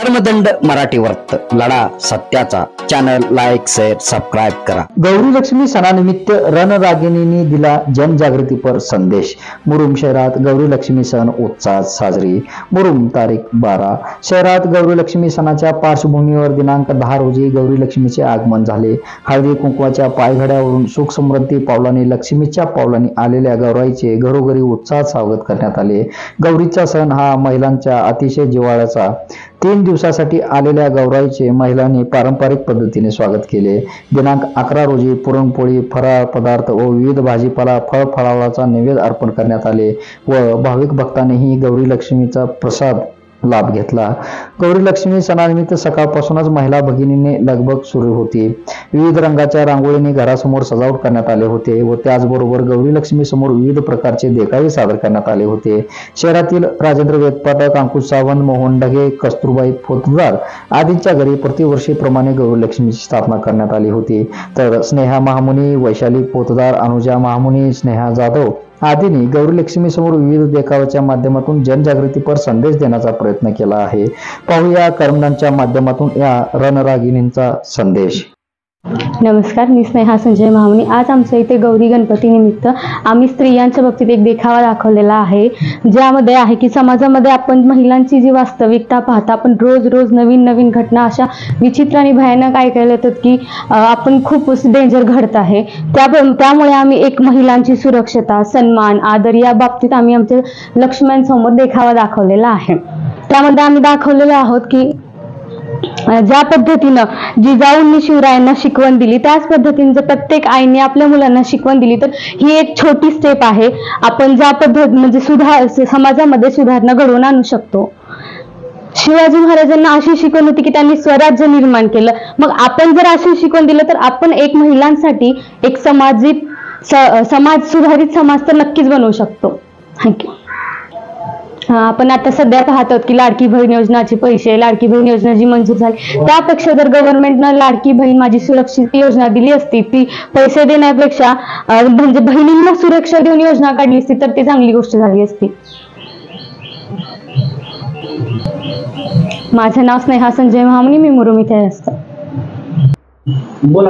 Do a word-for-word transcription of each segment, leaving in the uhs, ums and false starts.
धर्मदंड मराठी वर्त लढा सत्याचा चॅनल लाईक शेअर सबस्क्राईब करा। गौरी लक्ष्मी सणानिमित्त रणरागिणींनी दिला जनजागृतीपर संदेश। मुरुम शहरात गौरी लक्ष्मी सण उत्साहात साजरी। मुरुम तारीख बारा। शहरात गौरी लक्ष्मी सणाच्या पार्श्वभूमीवर दिनांक दहा रोजी गौरी लक्ष्मीचे आगमन झाले। हळदी कुंकवाच्या पायघड्यावरून सुख समृद्धी पावलांनी लक्ष्मीच्या पावलांनी आलेल्या गौराईचे घरोघरी उत्साहात स्वागत करण्यात आले। गौरीचा सण हा महिलांच्या अतिशय जिव्हाळ्याचा। तीन दिवसासाठी आलेल्या गौराईचे महिलांनी पारंपरिक पद्धतीने स्वागत केले। दिनांक अकरा रोजी पुरणपोळी, फराळ पदार्थ व विविध भाजीपाला फळ फळावळाचा नैवेद्य अर्पण करण्यात आले व भाविक भक्तांनीही गौरी लक्ष्मीचा प्रसाद लाभ घेतला। गौरी लक्ष्मी सणानिमित्त सकाळपासूनच महिला भगिनींनी लगबग सुरू होती। विविध रंगाच्या रांगोळीने घरासमोर सजावट करण्यात आले होते व त्याचबरोबर गौरी लक्ष्मी समोर विविध प्रकारचे देखावे सादर करण्यात आले होते। शहरातील राजेंद्र वेदपाठक, अंकुश सावंत, मोहन ढगे, कस्तुरबाई पोतदार आदींच्या घरी प्रतिवर्षीप्रमाणे गौरी लक्ष्मीची स्थापना करण्यात आली होती। तर स्नेहा महामुनी, वैशाली पोतदार, अनुजा महामुनी, स्नेहा जाधव आदींनी गौरी लक्ष्मी समोर विविध देखाव्याच्या माध्यमातून जनजागृतीपर संदेश देण्याचा प्रयत्न केला आहे। पाहूया करमणांच्या माध्यमातून या रणरागिणींचा संदेश। नमस्कार, मी स्नेहा संजय महामुनी। आज आमच्या इथे गौरी गणपती निमित्त आम्ही स्त्रियांच्या बाबतीत एक देखावा दाखवलेला आहे, ज्यामध्ये आहे की समाजामध्ये आपण महिलांची जी वास्तविकता पाहता आपण रोज रोज नवीन नवीन घटना अशा विचित्र आणि भयानक ऐकायला येतात की आपण खूप डेंजर घडत आहे। त्या त्यामुळे आम्ही एक महिलांची सुरक्षता, सन्मान, आदर या बाबतीत आम्ही आमच्या लक्ष्म्यांसमोर देखावा दाखवलेला आहे। त्यामध्ये आम्ही दाखवलेलो आहोत की ज्या पद्धतीनं जिजाऊंनी शिवरायांना शिकवण दिली त्याच पद्धतीने जर प्रत्येक आईने आपल्या मुलांना शिकवण दिली तर ही एक छोटी स्टेप आहे। आपण ज्या पद्धत म्हणजे सुधार समाजामध्ये सुधारणा घडवून आणू शकतो। शिवाजी महाराजांना अशी शिकवण होती की त्यांनी स्वराज्य निर्माण केलं। मग आपण जर अशी शिकवण दिलं तर आपण एक महिलांसाठी एक सामाजिक समाज सुधारित समाज तर नक्कीच बनवू शकतो। थँक्यू। आपण आता सध्या पाहतो की लाडकी बहीण योजनाचे पैसे, लाडकी बहीण योजना जी मंजूर झाली त्यापेक्षा जर गव्हर्नमेंटनं लाडकी बहीण माझी सुरक्षित योजना दिली असती, ती पैसे देण्यापेक्षा म्हणजे बहिणींना सुरक्षा देऊन योजना काढली असती तर ती चांगली गोष्ट झाली असती। माझं नाव स्नेहा संजय महामुनी, मी मुरुम इथे असते। बोला।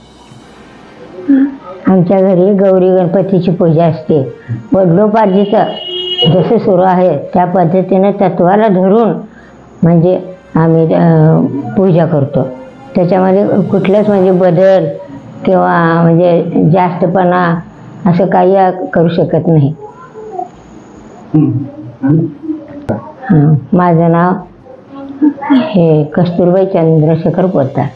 आमच्या घरी गौरी गणपतीची पूजा असते। वडिलोपार्जित जसे सुरू आहे त्या पद्धतीने तत्वाला धरून म्हणजे आम्ही पूजा करतो। त्याच्यामध्ये कुठल्याच म्हणजे बदल किंवा म्हणजे जास्तपणा असं काही करू शकत नाही। माझं नाव हे कस्तुरबाई चंद्रशेखर पोतदार।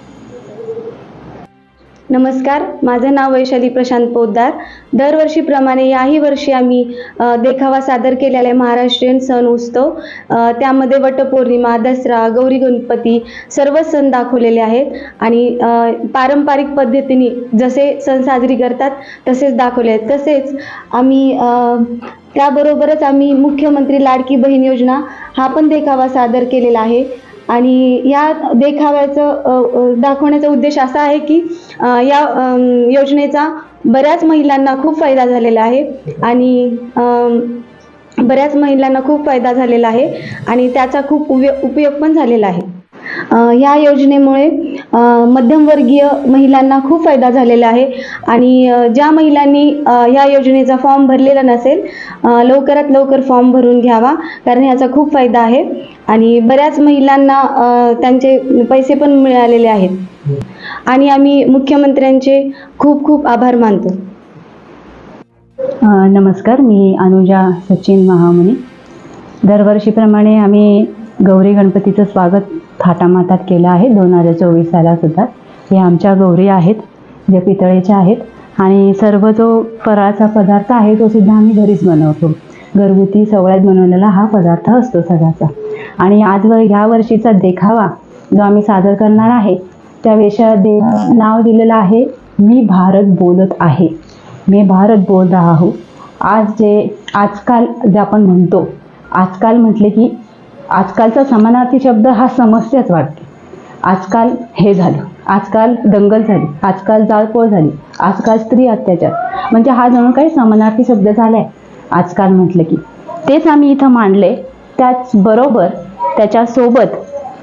नमस्कार, माझं नाव वैशाली प्रशांत पोतदार। दरवर्षीप्रमाणे याही वर्षी आम्ही देखावा सादर केलेला आहे महाराष्ट्रीयन सण उत्सव। त्यामध्ये वटपौर्णिमा, दसरा, गौरी गणपती सर्व सण दाखवलेले आहेत आणि पारंपरिक पद्धतीने जसे सण साजरी करतात तसेच दाखवले आहेत। तसेच आम्ही त्याबरोबरच आम्ही मुख्यमंत्री लाडकी बहीण योजना हा पण देखावा सादर केलेला आहे आणि या देखाव्याचं दाखवण्याचा उद्देश असा आहे की या योजनेचा बऱ्याच महिलांना खूप फायदा झालेला आहे आणि बऱ्याच महिलांना खूप फायदा झालेला आहे आणि त्याचा खूप उपयोग पण झालेला आहे। ह्या योजनेमुळे मध्यमवर्गीय महिलांना खूप फायदा झालेला आहे आणि ज्या महिलांनी ह्या योजनेचा फॉर्म भरलेला नसेल लवकरात लवकर फॉर्म भरून घ्यावा, कारण ह्याचा खूप फायदा आहे आणि बऱ्याच महिलांना त्यांचे पैसे पण मिळालेले आहेत आणि आम्ही मुख्यमंत्र्यांचे खूप खूप आभार मानतो। नमस्कार, मी अनुजा सचिन महामुनी। दरवर्षीप्रमाणे आम्ही गौरी गणपतीचं स्वागत थाटामाटात केलं आहे। दोन हजार चोवीस साला सुद्धा हे आमच्या गौरी आहेत जे पितळेच्या आहेत आणि सर्व जो फराळाचा पदार्थ आहे तो सुद्धा आम्ही घरीच बनवतो। घरगुती सवळ्यात बनवलेला हा पदार्थ असतो सगळ्याचा। आणि आज ह्या वर्षीचा देखावा जो आम्ही सादर करणार आहे त्या विषयात दे नाव दिलेलं आहे मी भारत बोलत आहे, मी भारत बोल रहा हूँ। आज जे आजकाल जे आपण म्हणतो, आजकाल म्हटले की आजकालचा समानार्थी शब्द हा समस्याच वाटतो। आजकाल हे झालं, आजकाल दंगल झाली, आजकाल जाळपोळ झाली, आजकाल स्त्री अत्याचार, म्हणजे हा जणू काही समानार्थी शब्द झालाय आजकाल म्हटलं की। तेच आम्ही इथं मांडले। त्याचबरोबर त्याच्यासोबत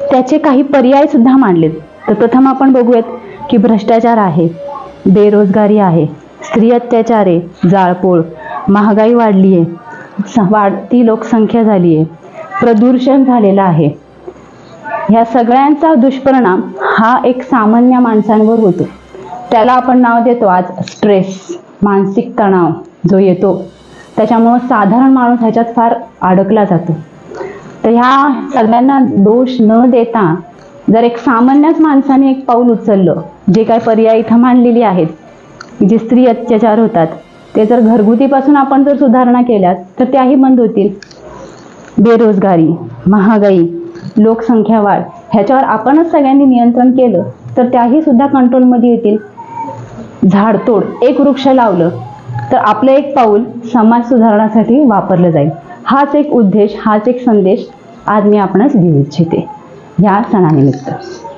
त्याचे काही पर्याय सुद्धा मांडलेत. तर प्रथम आपण बघूयात की भ्रष्टाचार आहे, बेरोजगारी आहे, स्त्री अत्याचार आहे, जाळपोळ, महागाई वाढली आहे, स- वाढती लोकसंख्या झाली आहे, प्रदूषण झालेलं आहे. ह्या सगळ्यांचा दुष्परिणाम हा एक सामान्य माणसांवर होतो. त्याला आपण नाव देतो आज स्ट्रेस, मानसिक तणाव जो येतो. त्याच्यामुळं साधारण माणूस ह्याच्यात फार अडकला जातो. तर ह्या सगळ्यांना दोष न देता जर एक सामान्यच माणसाने एक पाऊल उचललं, जे काय पर्याय इथं मांडलेली आहेत, जे स्त्री अत्याचार होतात ते जर घरगुतीपासून आपण जर सुधारणा केल्यात तर त्याही बंद होतील. बेरोजगारी, महागाई, लोकसंख्या वाढ ह्याच्यावर आपणच सगळ्यांनी नियंत्रण केलं तर त्याही सुद्धा कंट्रोलमध्ये येतील. झाडतोड, एक वृक्ष लावलं तर आपलं एक पाऊल समाज सुधारण्यासाठी वापरलं जाईल. हाच एक उद्देश, हाच एक संदेश आज मी आपणास देऊ इच्छिते या सणानिमित्त.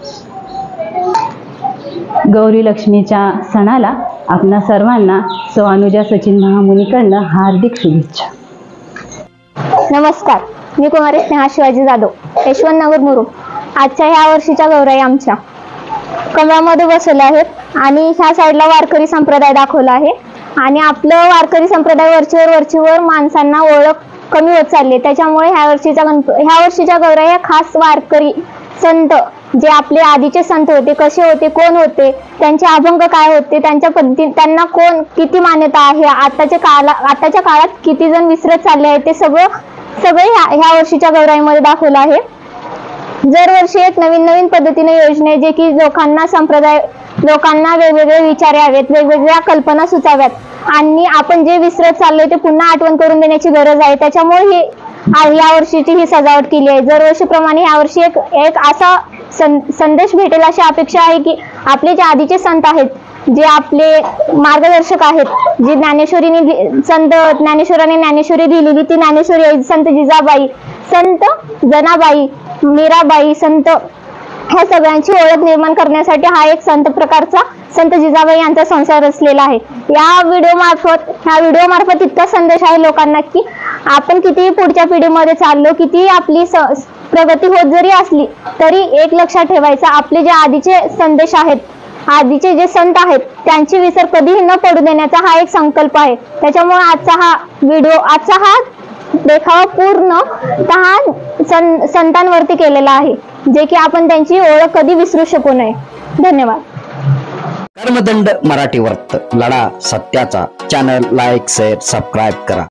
गौरी लक्ष्मीच्या सणाला आपणा सर्वांना सौ अनुजा सचिन महामुनीकडनं हार्दिक शुभेच्छा. नमस्कार, मी कुमारी स्नेहा शिवाजी जाधव, यशवंत नगर मुरुम. आजच्या ह्या वर्षीच्या गौराई आमच्या कमळामध्ये बसवल्या आहेत आणि ह्या साईडला वारकरी संप्रदाय दाखवला आहे. आणि आपलं वारकरी संप्रदाय वरचीवर वरचीवर माणसांना ओळख कमी होत चालली. त्याच्यामुळे ह्या वर्षीच्या गणप ह्या वर्षीच्या गौराई ह्या खास वारकरी संत, जे आपले आधीचे संत होते, कसे होते, कोण होते, त्यांचे अभंग काय होते, त्यांच्या पद्धती, त्यांना कोण किती मान्यता आहे, आताच्या काळा आताच्या काळात किती जण विसरत चालले आहेत, ते सगळं सगळे ह्या ह्या वर्षीच्या गौराईमध्ये दाखवलं आहे. दरवर्षी एक नवीन नवीन पद्धतीने योजने, जे की लोकांना संप्रदाय लोकांना वेगवेगळे विचार यावेत, वेगवेगळ्या कल्पना सुचाव्यात आणि आपण जे विसरत चाललोय ते पुन्हा आठवण करून देण्याची गरज आहे. त्याच्यामुळे ही या वर्षीची ही सजावट केली आहे. दरवर्षीप्रमाणे यावर्षी एक एक असा सं संदेश भेटेल अशी अपेक्षा आहे की आपले जे आधीचे संत आहेत, जे आपले मार्गदर्शक आहेत, जे ज्ञानेश्वरीने संत ज्ञानेश्वराने ज्ञानेश्वरी लिहिलेली ती ज्ञानेश्वरी आहे, संत जिजाबाई, संत जनाबाई, मीराबाई, संत, ह्या सगळ्यांची ओळख निर्माण करण्यासाठी हा एक संत प्रकारचा संत जिजाबाई यांचा संसार असलेला आहे. या व्हिडिओ मार्फत ह्या व्हिडिओ मार्फत इतका संदेश आहे लोकांना की आपण किती पुढच्या पिढीमध्ये चाललो, किती आपली प्रगती होत जरी असली तरी एक लक्षात ठेवायचं, आपले जे आधीचे संदेश आहेत, आधीचे जे संत आहेत, त्यांची विसर कधीही न पडू देण्याचा हा एक संकल्प आहे. त्याच्यामुळे आजचा हा व्हिडिओ आजचा हा देखावा पूर्ण सं संतांवरती केलेला आहे, जे की आपण त्यांची ओळख कधी विसरू शकू नये. धन्यवाद. कर्मदंड मराठी वर्त, लढा सत्याचा. चॅनल लाईक शेअर सबस्क्राईब करा.